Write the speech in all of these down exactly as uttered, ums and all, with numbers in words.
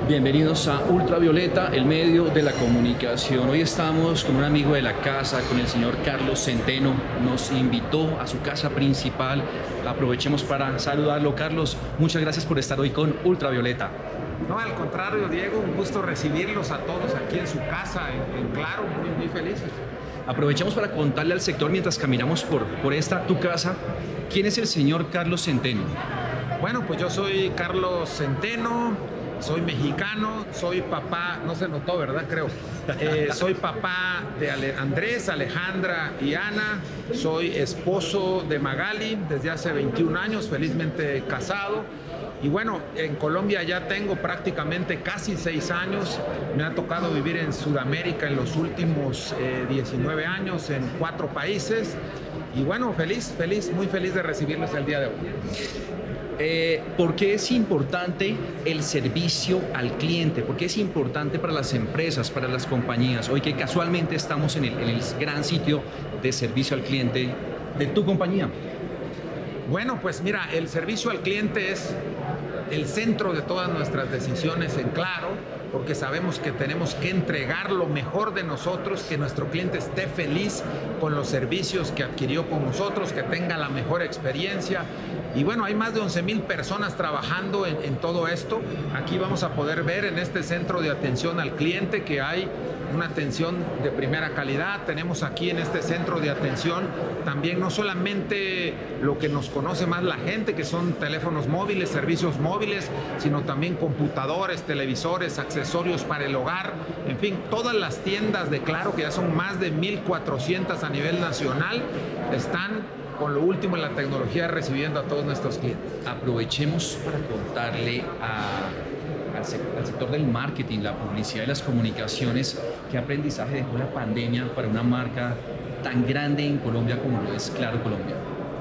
Bienvenidos a Ultravioleta, el medio de la comunicación. Hoy estamos con un amigo de la casa, con el señor Carlos Centeno. Nos invitó a su casa principal. Aprovechemos para saludarlo. Carlos, muchas gracias por estar hoy con Ultravioleta. No, al contrario, Diego, un gusto recibirlos a todos aquí en su casa, en, en Claro, muy, muy felices. Aprovechamos para contarle al sector mientras caminamos por, por esta, tu casa, ¿quién es el señor Carlos Centeno? Bueno, pues yo soy Carlos Centeno, soy mexicano, soy papá, no se notó, ¿verdad? Creo. Eh, soy papá de Ale- Andrés, Alejandra y Ana, soy esposo de Magali desde hace veintiún años, felizmente casado. Y bueno, en Colombia ya tengo prácticamente casi seis años. Me ha tocado vivir en Sudamérica en los últimos eh, diecinueve años, en cuatro países. Y bueno, feliz, feliz, muy feliz de recibirlos el día de hoy. Eh, ¿Por qué es importante el servicio al cliente? ¿Por qué es importante para las empresas, para las compañías? Hoy que casualmente estamos en el, en el gran sitio de servicio al cliente de tu compañía. Bueno, pues mira, el servicio al cliente es el centro de todas nuestras decisiones en Claro, porque sabemos que tenemos que entregar lo mejor de nosotros, que nuestro cliente esté feliz con los servicios que adquirió con nosotros, que tenga la mejor experiencia. Y bueno, hay más de once mil personas trabajando en, en todo esto. Aquí vamos a poder ver en este centro de atención al cliente que hay una atención de primera calidad. Tenemos aquí en este centro de atención también no solamente lo que nos conoce más la gente, que son teléfonos móviles, servicios móviles, sino también computadores, televisores, accesorios para el hogar, en fin, todas las tiendas de Claro, que ya son más de mil cuatrocientas a nivel nacional, están con lo último en la tecnología recibiendo a todos nuestros clientes. Aprovechemos para contarle a, al, sec, al sector del marketing, la publicidad y las comunicaciones, qué aprendizaje dejó la pandemia para una marca tan grande en Colombia como lo es Claro Colombia.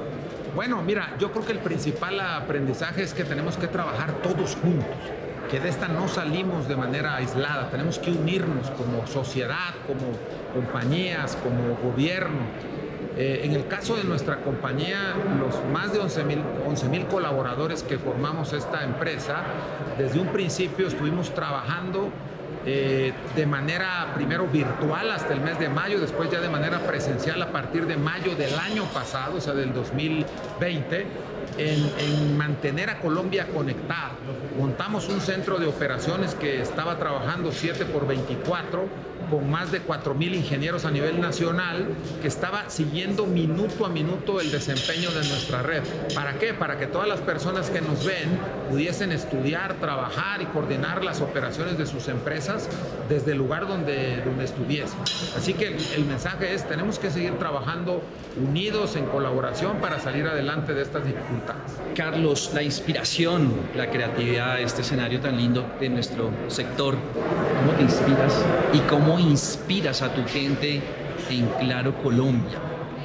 Bueno, mira, yo creo que el principal aprendizaje es que tenemos que trabajar todos juntos, que de esta no salimos de manera aislada, tenemos que unirnos como sociedad, como compañías, como gobierno. Eh, en el caso de nuestra compañía, los más de once mil colaboradores que formamos esta empresa, desde un principio estuvimos trabajando eh, de manera primero virtual hasta el mes de mayo, después ya de manera presencial a partir de mayo del año pasado, o sea, del dos mil veinte, en, en mantener a Colombia conectada. Montamos un centro de operaciones que estaba trabajando siete por veinticuatro, con más de cuatro mil ingenieros a nivel nacional, que estaba siguiendo minuto a minuto el desempeño de nuestra red. ¿Para qué? Para que todas las personas que nos ven pudiesen estudiar, trabajar y coordinar las operaciones de sus empresas desde el lugar donde, donde estuviesen. Así que el, el mensaje es, tenemos que seguir trabajando unidos, en colaboración, para salir adelante de estas dificultades. Carlos, la inspiración, la creatividad, este escenario tan lindo de nuestro sector, ¿cómo te inspiras y cómo inspiras a tu gente en Claro Colombia?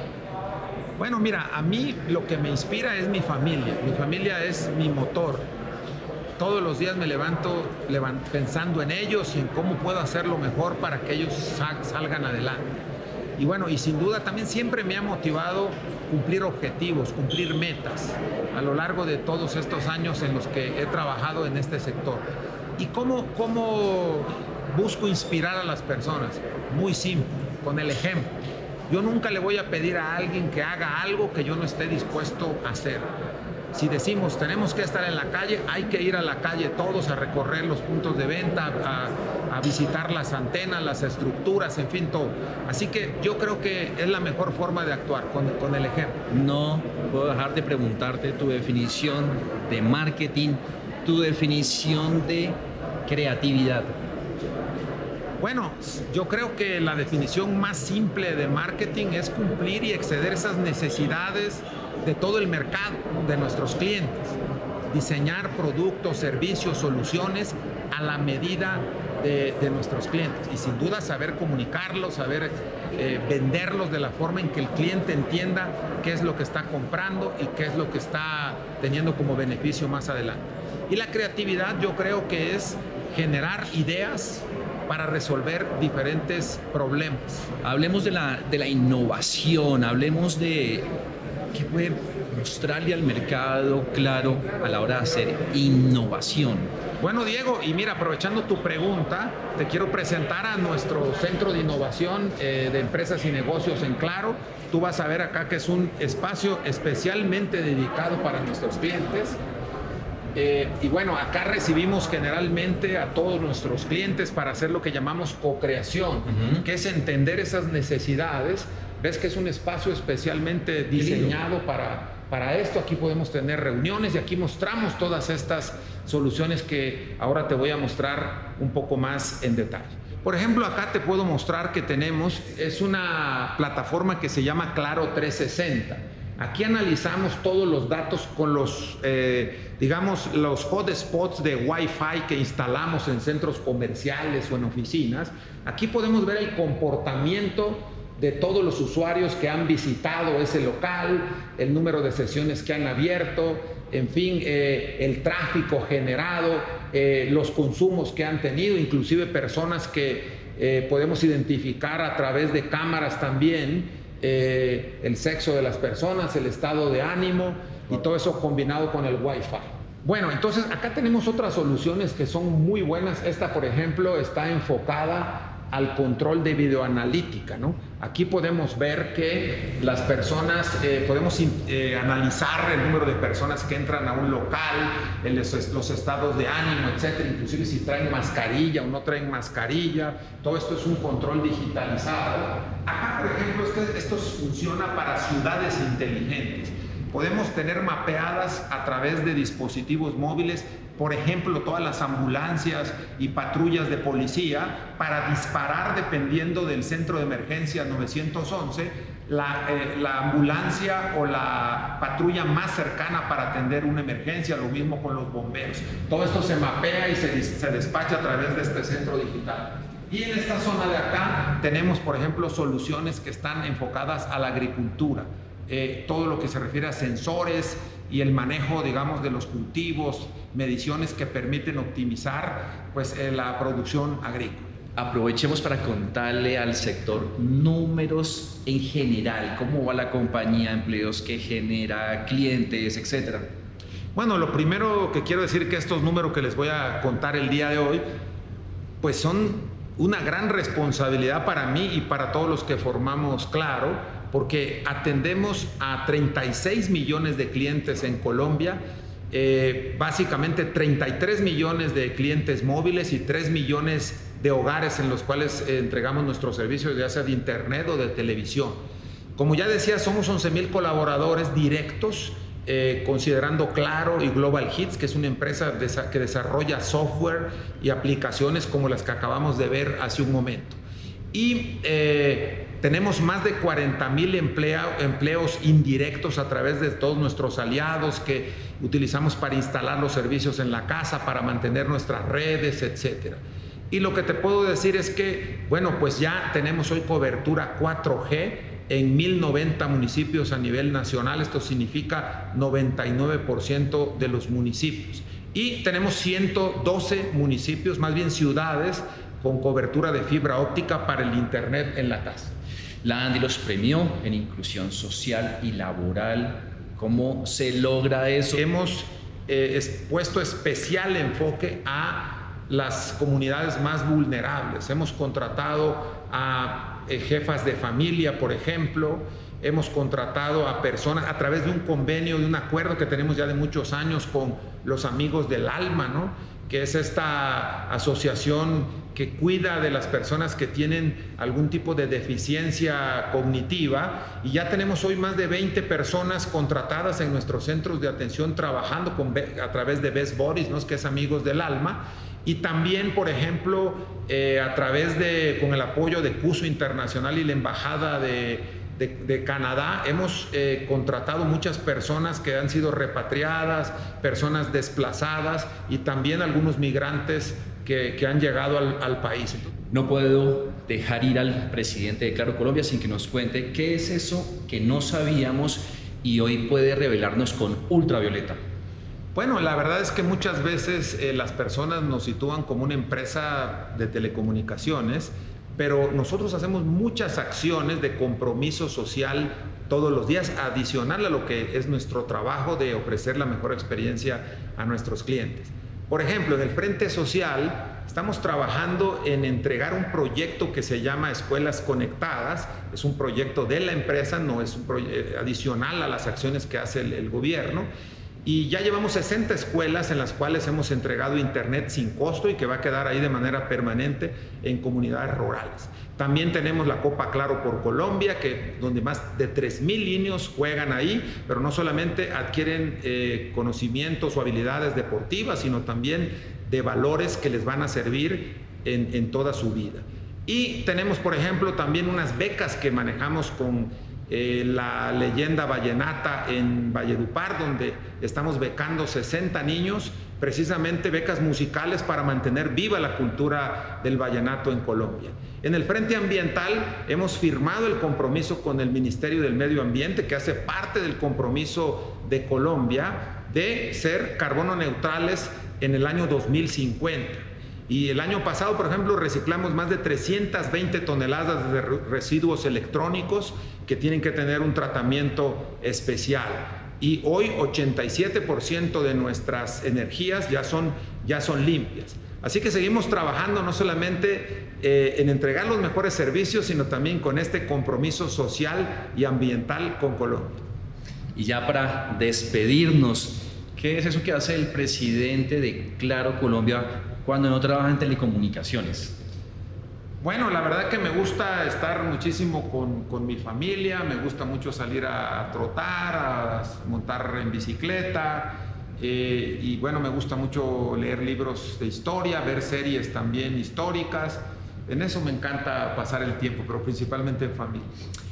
Bueno, mira, a mí lo que me inspira es mi familia. Mi familia es mi motor. Todos los días me levanto levant pensando en ellos y en cómo puedo hacerlo mejor para que ellos sal salgan adelante. Y bueno, y sin duda también siempre me ha motivado cumplir objetivos, cumplir metas a lo largo de todos estos años en los que he trabajado en este sector. ¿Y cómo, cómo busco inspirar a las personas? Muy simple, con el ejemplo. Yo nunca le voy a pedir a alguien que haga algo que yo no esté dispuesto a hacer. Si decimos tenemos que estar en la calle, hay que ir a la calle todos a recorrer los puntos de venta, a, a visitar las antenas, las estructuras, en fin, todo. Así que yo creo que es la mejor forma de actuar, con, con el ejemplo. No puedo dejar de preguntarte tu definición de marketing, tu definición de creatividad. Bueno, yo creo que la definición más simple de marketing es cumplir y exceder esas necesidades de todo el mercado, de nuestros clientes. Diseñar productos, servicios, soluciones a la medida de, de nuestros clientes. Y sin duda saber comunicarlos, saber eh, venderlos de la forma en que el cliente entienda qué es lo que está comprando y qué es lo que está teniendo como beneficio más adelante. Y la creatividad yo creo que es generar ideas para resolver diferentes problemas. Hablemos de la, de la innovación, hablemos de qué puede mostrarle al mercado Claro a la hora de hacer innovación? Bueno, Diego, y mira, aprovechando tu pregunta, te quiero presentar a nuestro Centro de Innovación eh, de Empresas y Negocios en Claro. Tú vas a ver acá que es un espacio especialmente dedicado para nuestros clientes. Eh, y bueno, acá recibimos generalmente a todos nuestros clientes para hacer lo que llamamos co-creación, uh-huh. que es entender esas necesidades. Ves que es un espacio especialmente diseñado para, para esto. Aquí podemos tener reuniones y aquí mostramos todas estas soluciones que ahora te voy a mostrar un poco más en detalle. Por ejemplo, acá te puedo mostrar que tenemos, es una plataforma que se llama Claro trescientos sesenta. Aquí analizamos todos los datos con los, eh, digamos, los hotspots de Wi-Fi que instalamos en centros comerciales o en oficinas. Aquí podemos ver el comportamiento de todos los usuarios que han visitado ese local, el número de sesiones que han abierto, en fin, eh, el tráfico generado, eh, los consumos que han tenido, inclusive personas que eh, podemos identificar a través de cámaras también. Eh, el sexo de las personas, el estado de ánimo y todo eso combinado con el Wi-Fi. Bueno, entonces acá tenemos otras soluciones que son muy buenas. Esta, por ejemplo, está enfocada al control de videoanalítica, ¿no? Aquí podemos ver que las personas, eh, podemos eh, analizar el número de personas que entran a un local, el, los estados de ánimo, etcétera, inclusive si traen mascarilla o no traen mascarilla. Todo esto es un control digitalizado. Acá, por ejemplo, este, esto funciona para ciudades inteligentes. Podemos tener mapeadas a través de dispositivos móviles, por ejemplo, todas las ambulancias y patrullas de policía para disparar, dependiendo del centro de emergencia nueve once, la, eh, la ambulancia o la patrulla más cercana para atender una emergencia, lo mismo con los bomberos. Todo esto se mapea y se, se despacha a través de este centro digital. Y en esta zona de acá tenemos, por ejemplo, soluciones que están enfocadas a la agricultura. Eh, todo lo que se refiere a sensores y el manejo, digamos, de los cultivos, mediciones que permiten optimizar pues, eh, la producción agrícola. Aprovechemos para contarle al sector números en general, cómo va la compañía, empleos que genera, clientes, etcétera. Bueno, lo primero que quiero decir que estos números que les voy a contar el día de hoy, pues son una gran responsabilidad para mí y para todos los que formamos Claro, porque atendemos a treinta y seis millones de clientes en Colombia, eh, básicamente treinta y tres millones de clientes móviles y tres millones de hogares en los cuales eh, entregamos nuestros servicios, ya sea de internet o de televisión. Como ya decía, somos once mil colaboradores directos, eh, considerando Claro y Global Hits, que es una empresa desa- que desarrolla software y aplicaciones como las que acabamos de ver hace un momento. Y eh, tenemos más de cuarenta mil empleos indirectos a través de todos nuestros aliados que utilizamos para instalar los servicios en la casa, para mantener nuestras redes, etcétera. Y lo que te puedo decir es que, bueno, pues ya tenemos hoy cobertura cuatro G en mil noventa municipios a nivel nacional. Esto significa noventa y nueve por ciento de los municipios. Y tenemos ciento doce municipios, más bien ciudades, con cobertura de fibra óptica para el internet en la casa. La ANDI los premió en inclusión social y laboral. ¿Cómo se logra eso? Hemos eh, puesto especial enfoque a las comunidades más vulnerables. Hemos contratado a eh, jefas de familia, por ejemplo. Hemos contratado a personas a través de un convenio, de un acuerdo que tenemos ya de muchos años con los Amigos del Alma, ¿no? Que es esta asociación que cuida de las personas que tienen algún tipo de deficiencia cognitiva, y ya tenemos hoy más de veinte personas contratadas en nuestros centros de atención trabajando con, a través de Best Buddies, ¿no? Que es Amigos del Alma, y también, por ejemplo, eh, a través de, con el apoyo de CUSO Internacional y la Embajada de De, de Canadá, hemos eh, contratado muchas personas que han sido repatriadas, personas desplazadas y también algunos migrantes que, que han llegado al, al país. No puedo dejar ir al presidente de Claro Colombia sin que nos cuente qué es eso que no sabíamos y hoy puede revelarnos con ultravioleta. Bueno, la verdad es que muchas veces eh, las personas nos sitúan como una empresa de telecomunicaciones, pero nosotros hacemos muchas acciones de compromiso social todos los días, adicional a lo que es nuestro trabajo de ofrecer la mejor experiencia a nuestros clientes. Por ejemplo, en el Frente Social estamos trabajando en entregar un proyecto que se llama Escuelas Conectadas. Es un proyecto de la empresa, no es un proyecto adicional a las acciones que hace el, el gobierno. Y ya llevamos sesenta escuelas en las cuales hemos entregado internet sin costo y que va a quedar ahí de manera permanente en comunidades rurales. También tenemos la Copa Claro por Colombia, que, donde más de tres mil niños juegan ahí, pero no solamente adquieren eh, conocimientos o habilidades deportivas, sino también de valores que les van a servir en, en toda su vida. Y tenemos, por ejemplo, también unas becas que manejamos con Eh, la leyenda vallenata en Valledupar, donde estamos becando sesenta niños, precisamente becas musicales para mantener viva la cultura del vallenato en Colombia. En el Frente Ambiental hemos firmado el compromiso con el Ministerio del Medio Ambiente, que hace parte del compromiso de Colombia de ser carbono neutrales en el año dos mil cincuenta. Y el año pasado, por ejemplo, reciclamos más de trescientas veinte toneladas de residuos electrónicos que tienen que tener un tratamiento especial. Y hoy ochenta y siete por ciento de nuestras energías ya son, ya son limpias. Así que seguimos trabajando no solamente eh, en entregar los mejores servicios, sino también con este compromiso social y ambiental con Colombia. Y ya para despedirnos, ¿qué es eso que hace el presidente de Claro Colombia cuando no trabaja en telecomunicaciones? Bueno, la verdad que me gusta estar muchísimo con, con mi familia, me gusta mucho salir a, a trotar, a montar en bicicleta, eh, y bueno, me gusta mucho leer libros de historia, ver series también históricas. En eso me encanta pasar el tiempo, pero principalmente en familia.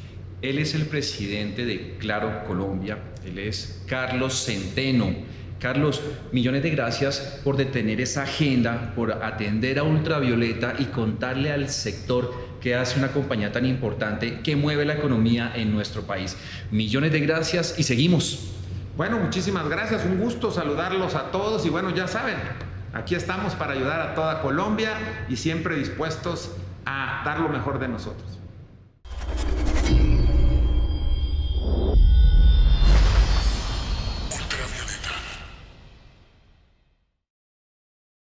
Él es el presidente de Claro Colombia, él es Carlos Centeno. Carlos, millones de gracias por detener esa agenda, por atender a Ultravioleta y contarle al sector que hace una compañía tan importante que mueve la economía en nuestro país. Millones de gracias y seguimos. Bueno, muchísimas gracias, un gusto saludarlos a todos y bueno, ya saben, aquí estamos para ayudar a toda Colombia y siempre dispuestos a dar lo mejor de nosotros.